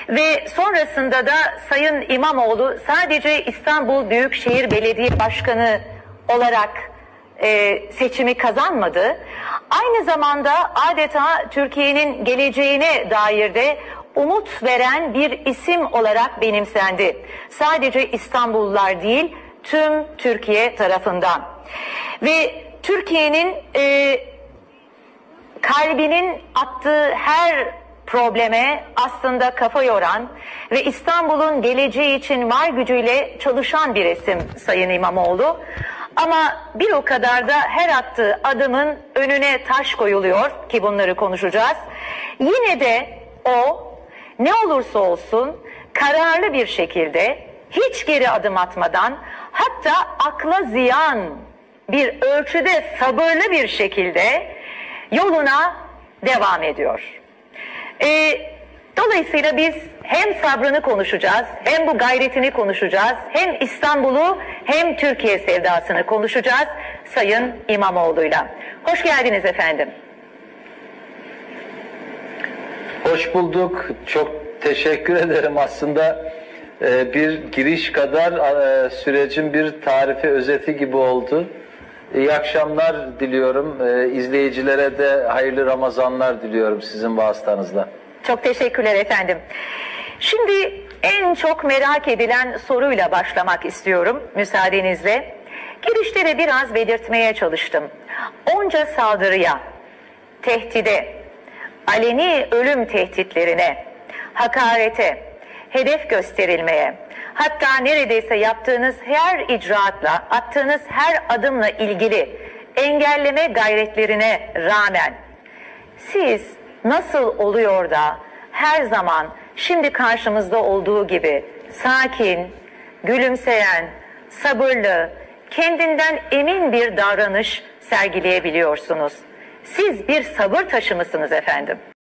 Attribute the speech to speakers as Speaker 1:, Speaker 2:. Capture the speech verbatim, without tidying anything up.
Speaker 1: Ve sonrasında da Sayın İmamoğlu sadece İstanbul Büyükşehir Belediye Başkanı olarak e, seçimi kazanmadı. Aynı zamanda adeta Türkiye'nin geleceğine dair de umut veren bir isim olarak benimsendi. Sadece İstanbullular değil, tüm Türkiye tarafından. Ve Türkiye'nin e, kalbinin attığı her probleme aslında kafa yoran ve İstanbul'un geleceği için var gücüyle çalışan bir isim Sayın İmamoğlu. Ama bir o kadar da her attığı adımın önüne taş koyuluyor ki bunları konuşacağız. Yine de o ne olursa olsun kararlı bir şekilde hiç geri adım atmadan, hatta akla ziyan bir ölçüde sabırlı bir şekilde yoluna devam ediyor. Ee, dolayısıyla biz hem sabrını konuşacağız, hem bu gayretini konuşacağız, hem İstanbul'u hem Türkiye sevdasını konuşacağız Sayın İmamoğlu'yla. Hoş geldiniz efendim.
Speaker 2: Hoş bulduk. Çok teşekkür ederim. Aslında bir giriş kadar sürecin bir tarifi, özeti gibi oldu. İyi akşamlar diliyorum. İzleyicilere de hayırlı Ramazanlar diliyorum sizin vasıtanızla.
Speaker 1: Çok teşekkürler efendim. Şimdi en çok merak edilen soruyla başlamak istiyorum müsaadenizle. Girişte biraz belirtmeye çalıştım. Onca saldırıya, tehdide, aleni ölüm tehditlerine, hakarete, hedef gösterilmeye, hatta neredeyse yaptığınız her icraatla, attığınız her adımla ilgili engelleme gayretlerine rağmen siz nasıl oluyor da her zaman şimdi karşımızda olduğu gibi sakin, gülümseyen, sabırlı, kendinden emin bir davranış sergileyebiliyorsunuz? Siz bir sabır taşı mısınız efendim?